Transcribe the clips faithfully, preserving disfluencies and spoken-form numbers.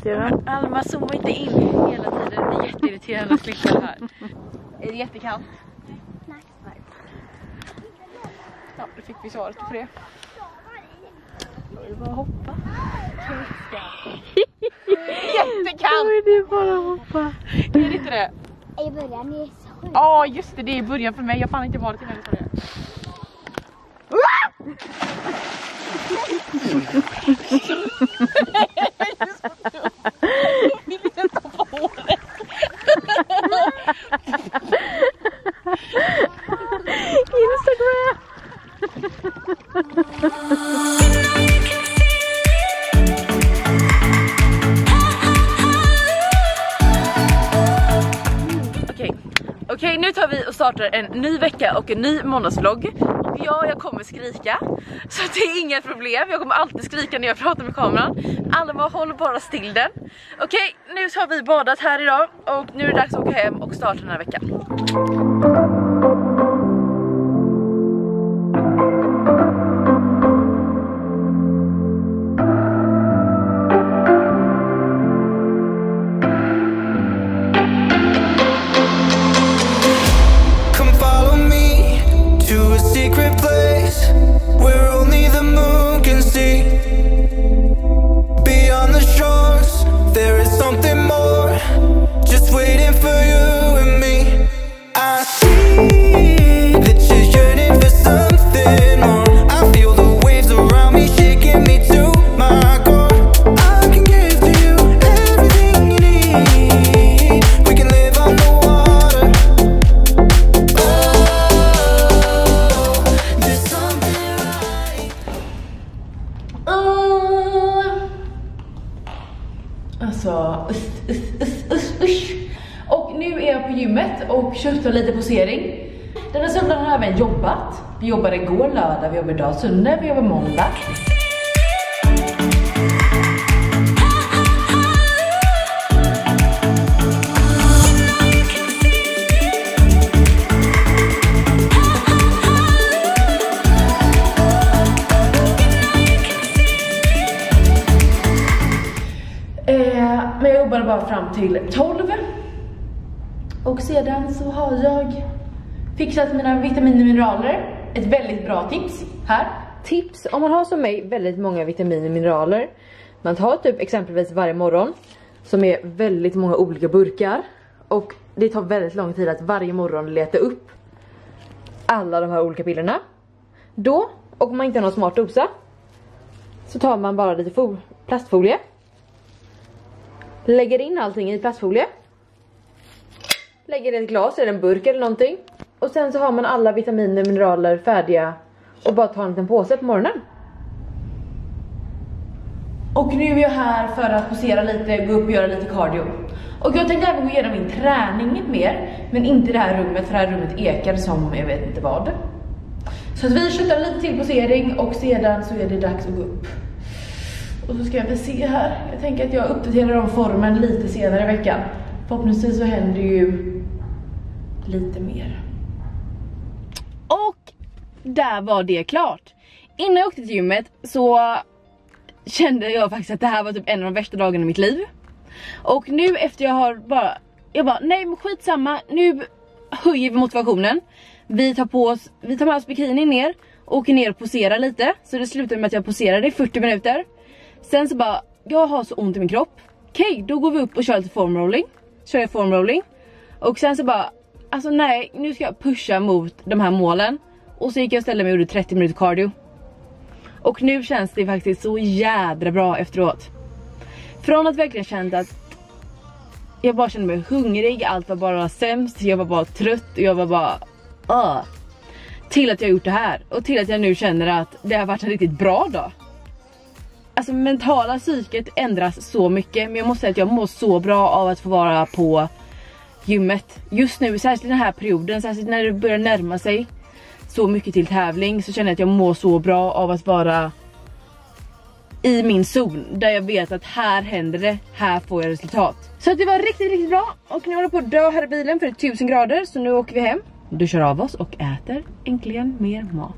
micken. Alma, zooma inte in hela tiden. Det är jätteirriterande att klippa det här. Är det jättekallt? Nej. Ja, då fick vi svaret på det. Då är det bara att hoppa. Jättekallt! Då är det bara att hoppa. Är det inte det? I början är det så sjukt. Ja, oh, just det. Det är i början för mig. Jag fann inte varit innan du sa det. Jag vill inte ta på håret. Instagram. Okej, okej, nu tar vi och startar en ny vecka och en ny måndagsvlogg. Och ja, jag kommer skrika. Så det är inga problem. Jag kommer alltid skrika när jag pratar med kameran. Alma, håller bara still den. Okej, nu har vi badat här idag. Och nu är det dags att åka hem och starta den här veckan. Alltså, usch, usch, usch, usch, usch. Och nu är jag på gymmet och köttar lite posering. Den här söndagen har jag även jobbat. Vi jobbar igår lördag, vi jobbar idag söndag, vi jobbar måndag. Men jag jobbar bara fram till tolv. Och sedan så har jag fixat mina vitaminer och mineraler. Ett väldigt bra tips här. Tips om man har som mig väldigt många vitaminer och mineraler. Man tar typ exempelvis varje morgon, som är väldigt många olika burkar. Och det tar väldigt lång tid att varje morgon leta upp alla de här olika pillerna. Då, och om man inte har någon smart dosa, så tar man bara lite plastfolie. Lägger in allting i plastfolie. Lägger i ett glas eller en burk eller någonting. Och sen så har man alla vitaminer och mineraler färdiga. Och bara tar en liten påse på morgonen. Och nu är jag här för att posera lite, gå upp och göra lite cardio. Och jag tänkte även gå igenom min träning mer. Men inte i det här rummet, för det här rummet ekar som jag vet inte vad. Så att vi köttar lite till posering och sedan så är det dags att gå upp. Och så ska vi se här. Jag tänker att jag uppdaterar om formen lite senare i veckan. Förhoppningsvis så händer ju lite mer. Och där var det klart. Innan jag åkte till gymmet så kände jag faktiskt att det här var typ en av de värsta dagarna i mitt liv. Och nu efter jag har bara, jag bara, nej men skitsamma. Nu höjer vi motivationen. Vi tar på oss, vi tar med oss bikini ner. Åker ner och poserar lite. Så det slutar med att jag poserade i fyrtio minuter. Sen så bara, jag har så ont i min kropp. Okej, okay, då går vi upp och kör lite formrolling. Kör jag formrolling. Och sen så bara, alltså nej, nu ska jag pusha mot de här målen. Och så gick jag och ställde mig och gjorde trettio minuter cardio. Och nu känns det faktiskt så jädra bra efteråt. Från att verkligen kände att jag bara kände mig hungrig, allt var bara sämst, jag var bara trött och jag var bara uh, till att jag gjort det här. Och till att jag nu känner att det har varit en riktigt bra dag. Alltså mentala psyket ändras så mycket. Men jag måste säga att jag mår så bra av att få vara på gymmet. Just nu, särskilt i den här perioden, särskilt när det börjar närma sig så mycket till tävling, så känner jag att jag mår så bra av att vara i min zon. Där jag vet att här händer det, här får jag resultat. Så att det var riktigt, riktigt bra. Och nu håller jag på att dö här i bilen för det är tusen grader. Så nu åker vi hem, duschar av oss och äter äntligen mer mat.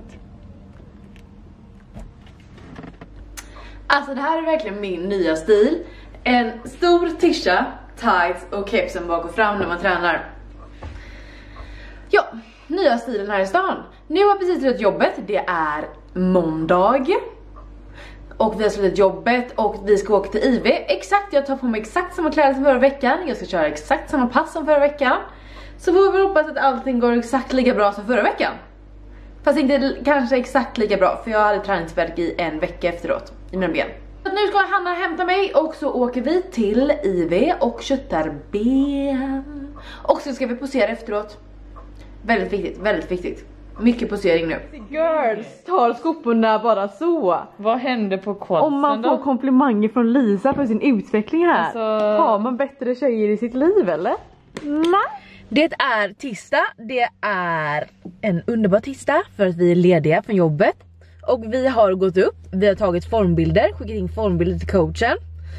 Alltså det här är verkligen min nya stil. En stor tisha, tights och kepsen bak och fram när man tränar. Ja, nya stilen här i stan. Nu har jag precis slutat jobbet, det är måndag. Och vi har slutat jobbet och vi ska åka till I V. Exakt, jag tar på mig exakt samma kläder som förra veckan. Jag ska köra exakt samma pass som förra veckan. Så får vi hoppas att allting går exakt lika bra som förra veckan. Fast inte kanske exakt lika bra, för jag hade träningsvärk i en vecka efteråt i mina ben. Så nu ska Hanna hämta mig och så åker vi till I V och köttar ben. Och så ska vi posera efteråt. Väldigt viktigt, väldigt viktigt. Mycket posering nu. Girls tar skoporna bara så. Vad händer på quadsen? Om man får komplimanger från Lisa för sin utveckling här. Alltså... Har man bättre tjejer i sitt liv eller? Nej. Det är tisdag, det är en underbar tisdag för att vi är lediga från jobbet. Och vi har gått upp, vi har tagit formbilder, skickat in formbilder till coachen.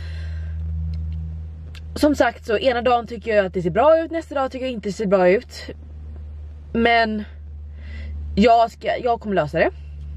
Som sagt så ena dagen tycker jag att det ser bra ut, nästa dag tycker jag inte det ser bra ut. Men jag, ska, jag kommer lösa det.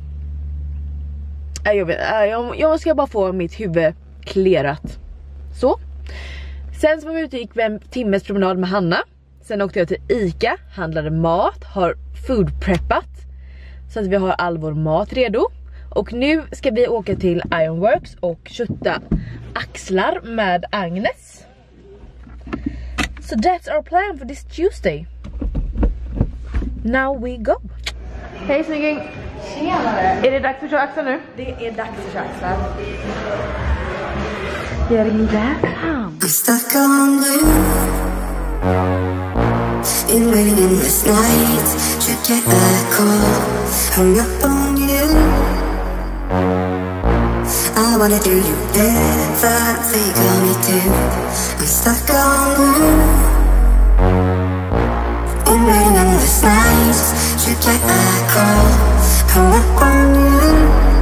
Jag, vet, jag, jag ska bara få mitt huvud klerat. Så. Sen så var vi ute och gick en timmes promenad med Hanna. Sen åkte jag till Ica, handlade mat, har food preppat. Så att vi har all vår mat redo. Och nu ska vi åka till Ironworks och kötta axlar med Agnes. So that's our plan for this Tuesday. Now we go. Hej snygging. Tjenare. Är det dags för att köra axlar nu? Det är dags att köra axlar. Getting that calm. I'm stuck on you. Been waiting this night to get that call. Hung up on you. I wanna do you everything on me too. I'm stuck on you. Been waiting this night to get that call. Hung up on you.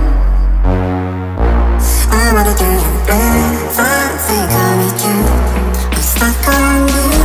I wanna do you everything on me too. I'm stuck on you.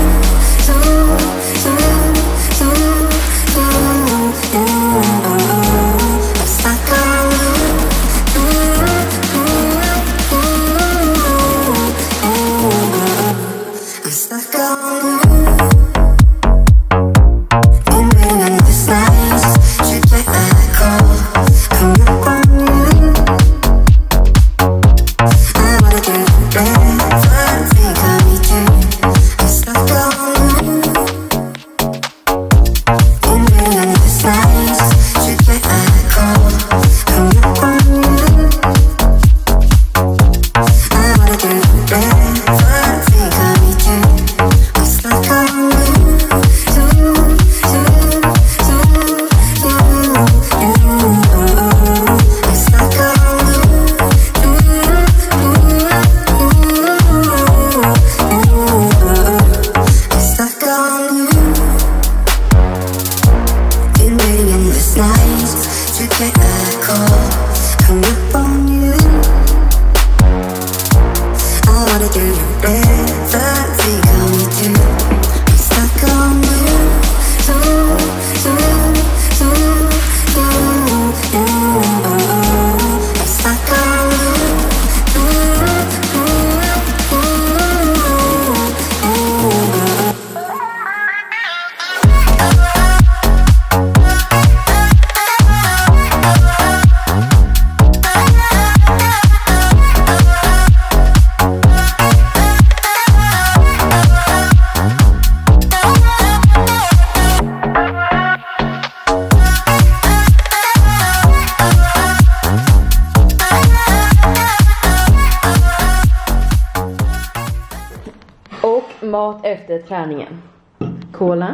Mat efter träningen. Cola.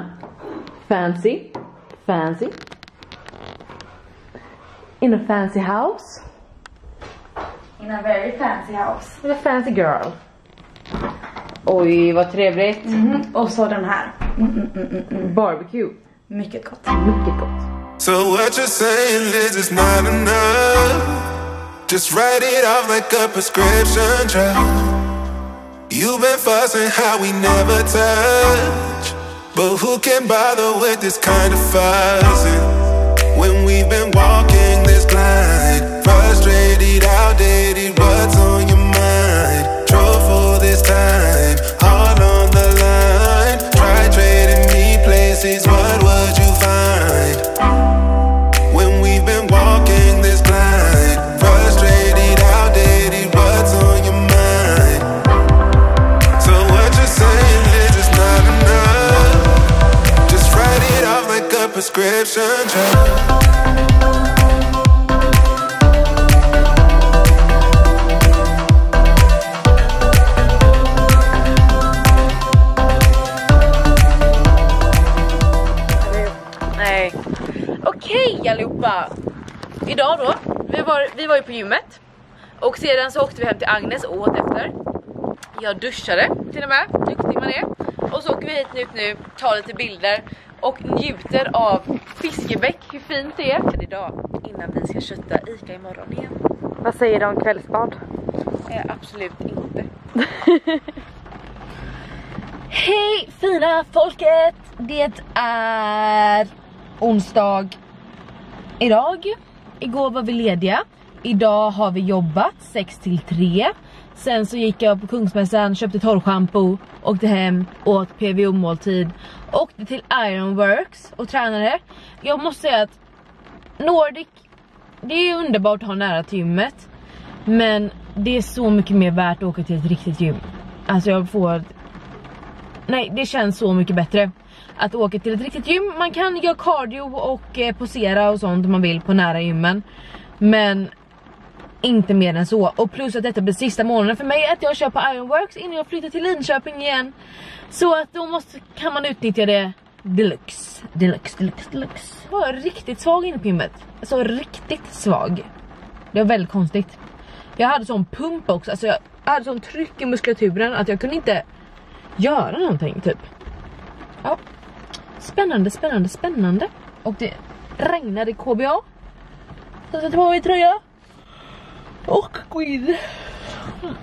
Fancy. Fancy. In a fancy house. In a very fancy house. With a fancy girl. Oj, vad trevligt. Mm. Och så den här. Mm, mm, mm, mm, mm. Barbecue. Mycket gott. Mycket gott. So what you're saying is it's not enough. Just write it off like a prescription drug. You've been fussing how we never touch, but who can bother with this kind of fussing when we've been walking this line? Frustrated, outdated, what's on your mind? Drove for this time, all on the line. Try trading me places, what would you find? When we've been walking this blind, frustrated, outdated, what's on your mind? So what you're saying is just not enough. Just write it off like a prescription drug. Okej allihopa, idag då, vi var, vi var ju på gymmet och sedan så åkte vi hem till Agnes och åt efter. Jag duschade till och med, duktig man är. Och så åker vi hit nu, nu tar lite bilder och njuter av Fiskebäck, hur fint det är. För idag, innan vi ska kötta Ica imorgon igen. Vad säger du om kvällsbad? Eh, absolut inte. Hej fina folket, det är onsdag idag. Igår var vi lediga. Idag har vi jobbat sex till tre. Sen så gick jag på Kungsmässan, köpte torrschampo, åkte hem, åt P V O-måltid, åkte till Ironworks och tränade. Jag måste säga att Nordic, det är underbart att ha nära till gymmet, men det är så mycket mer värt att åka till ett riktigt gym. Alltså jag får... Nej, det känns så mycket bättre att åka till ett riktigt gym. Man kan göra cardio och eh, posera och sånt om man vill på nära gymmen, men inte mer än så. Och plus att detta blir sista månaden för mig att jag kör på Ironworks innan jag flyttar till Linköping igen. Så att då måste, kan man utnyttja det deluxe, deluxe, deluxe, deluxe. Jag var riktigt svag inne på gymmet. Alltså riktigt svag. Det var väldigt konstigt. Jag hade sån pump också. Alltså jag hade sån tryck i muskulaturen att jag kunde inte göra någonting typ. Ja. Spännande, spännande, spännande. Och det regnade i K B A. Så jag tar på mig tröja och gå in. Mm.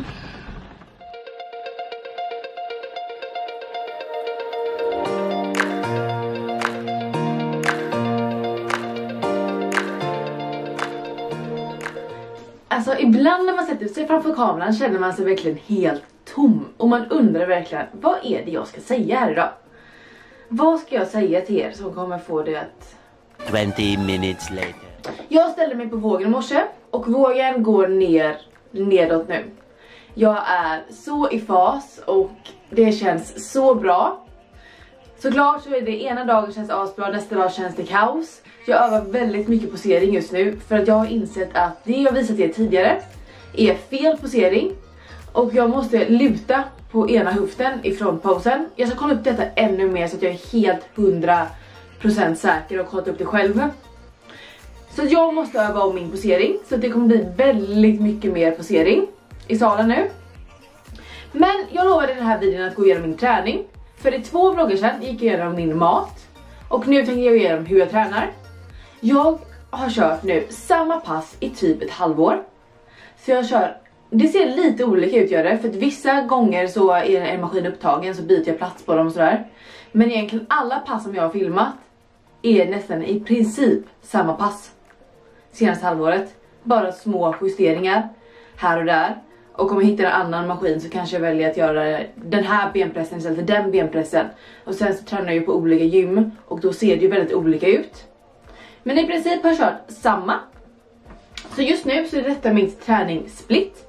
Alltså ibland när man sätter sig framför kameran känner man sig verkligen helt tom. Och man undrar verkligen, vad är det jag ska säga här idag? Vad ska jag säga till er som kommer få det att... twenty minutes later. Jag ställde mig på vågen i morse och vågen går ner, nedåt nu. Jag är så i fas och det känns så bra. Såklart så är det ena dagen känns asbra, nästa dag känns det kaos. Jag övar väldigt mycket posering just nu för att jag har insett att det jag visat er tidigare är fel posering. Och jag måste luta på ena höften ifrån posen. Jag ska kolla upp detta ännu mer så att jag är helt hundra procent säker och kolla upp det själv. Så jag måste öva om min posering. Så att det kommer bli väldigt mycket mer posering i salen nu. Men jag lovade i den här videon att gå igenom min träning. För i två vloggar sedan gick jag igenom min mat. Och nu tänker jag igenom hur jag tränar. Jag har kört nu samma pass i typ ett halvår. Så jag kör... Det ser lite olika ut gör det, för att vissa gånger så är en maskin upptagen så byter jag plats på dem och sådär. Men egentligen alla pass som jag har filmat är nästan i princip samma pass senaste halvåret. Bara små justeringar här och där. Och om jag hittar en annan maskin så kanske jag väljer att göra den här benpressen istället för den benpressen. Och sen så tränar jag ju på olika gym och då ser det ju väldigt olika ut. Men i princip har jag kört samma. Så just nu så är detta min träningssplit.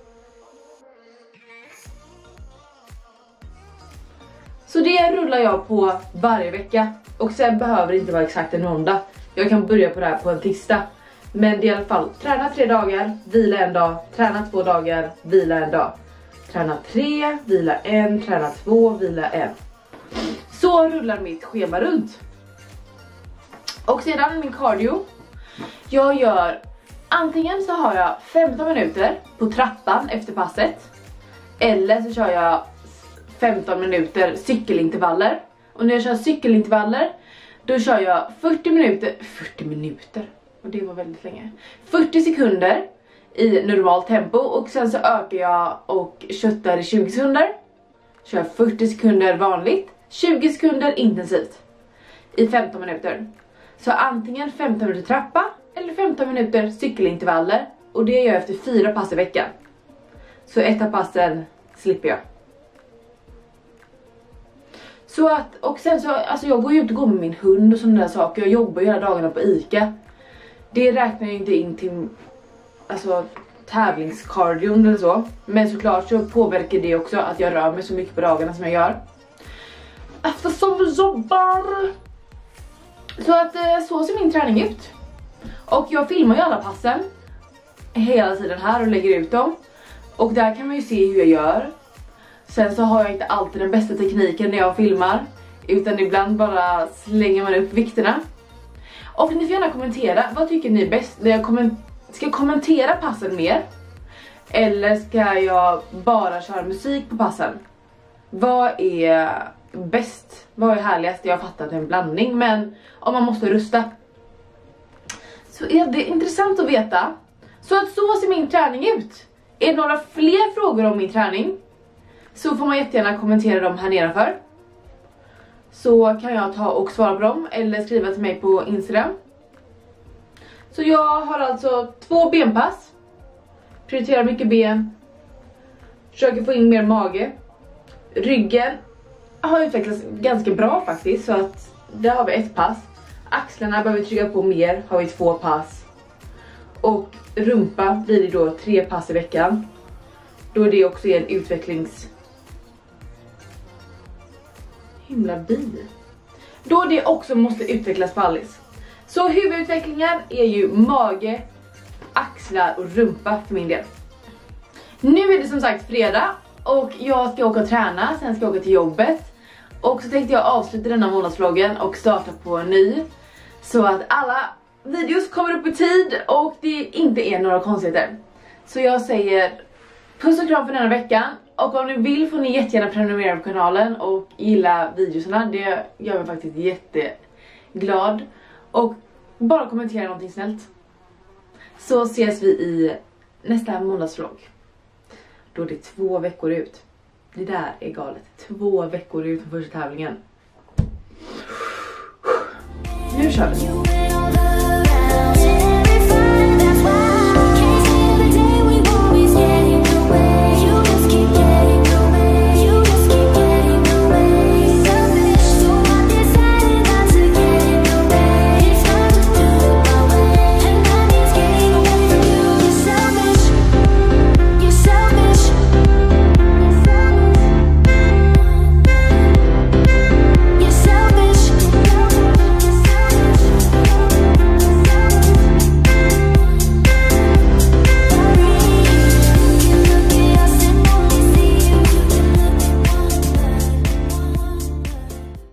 Så det rullar jag på varje vecka. Och sen behöver det inte vara exakt en måndag. Jag kan börja på det här på en tisdag. Men det är i alla fall träna tre dagar, vila en dag. Träna två dagar, vila en dag. Träna tre, vila en, träna två, vila en. Så rullar mitt schema runt. Och sedan min cardio. Jag gör, antingen så har jag femton minuter på trappan efter passet. Eller så kör jag femton minuter cykelintervaller. Och när jag kör cykelintervaller då kör jag fyrtio minuter, fyrtio minuter, och det var väldigt länge, fyrtio sekunder i normalt tempo. Och sen så ökar jag och köttar i tjugo sekunder. Kör fyrtio sekunder vanligt, tjugo sekunder intensivt i femton minuter. Så antingen femton minuter trappa eller femton minuter cykelintervaller. Och det gör jag efter fyra pass i veckan. Så ett av passen slipper jag. Så att, och sen så, alltså jag går ju ut och går med min hund och sådana där saker. Jag jobbar ju hela dagarna på ICA. Det räknar ju inte in till, alltså, tävlingskardion eller så. Men såklart så påverkar det också att jag rör mig så mycket på dagarna som jag gör. Eftersom vi jobbar. Så att så ser min träning ut. Och jag filmar ju alla passen hela tiden här och lägger ut dem. Och där kan man ju se hur jag gör. Sen så har jag inte alltid den bästa tekniken när jag filmar. Utan ibland bara slänger man upp vikterna. Och ni får gärna kommentera, vad tycker ni är bäst? När jag komment- ska jag kommentera passen mer? Eller ska jag bara köra musik på passen? Vad är bäst? Vad är härligast? Jag har fattat en blandning, men om man måste rösta så är det intressant att veta. Så att så ser min träning ut. Är det några fler frågor om min träning så får man jättegärna kommentera dem här nedanför. Så kan jag ta och svara på dem eller skriva till mig på Instagram. Så jag har alltså två benpass. Prioriterar mycket ben. Försöker få in mer mage. Ryggen har utvecklats ganska bra faktiskt, så att där har vi ett pass. Axlarna behöver vi trycka på mer, har vi två pass. Och rumpa blir det då tre pass i veckan. Då det också är en utvecklings... Himla bil. Då det också måste utvecklas på Alice. Så huvudutvecklingen är ju mage, axlar och rumpa för min del. Nu är det som sagt fredag och jag ska åka och träna, sen ska jag åka till jobbet. Och så tänkte jag avsluta denna månadsvloggen och starta på en ny. Så att alla videos kommer upp i tid och det inte är några konstigheter. Så jag säger puss och kram för denna veckan. Och om ni vill får ni jättegärna prenumerera på kanalen och gilla videorna. Det gör mig faktiskt jätteglad. Och bara kommentera någonting snällt. Så ses vi i nästa månadsvlogg. Då det är två veckor ut. Det där är galet. Två veckor ut från första tävlingen. Nu kör vi.